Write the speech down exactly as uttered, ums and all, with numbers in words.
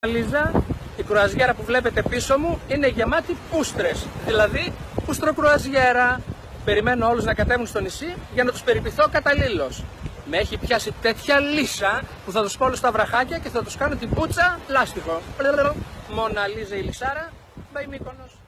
Λίζα, η κρουαζιέρα που βλέπετε πίσω μου είναι γεμάτη πούστρες, δηλαδή πουστροκρουαζιέρα. Περιμένω όλους να κατέβουν στο νησί για να τους περιποιηθώ καταλήλως. Με έχει πιάσει τέτοια λύσα που θα τους πω όλους στα βραχάκια και θα τους κάνω την πουτσα λάστιχο. Μόνα Λίζα η Λισάρα, by Μύκονος.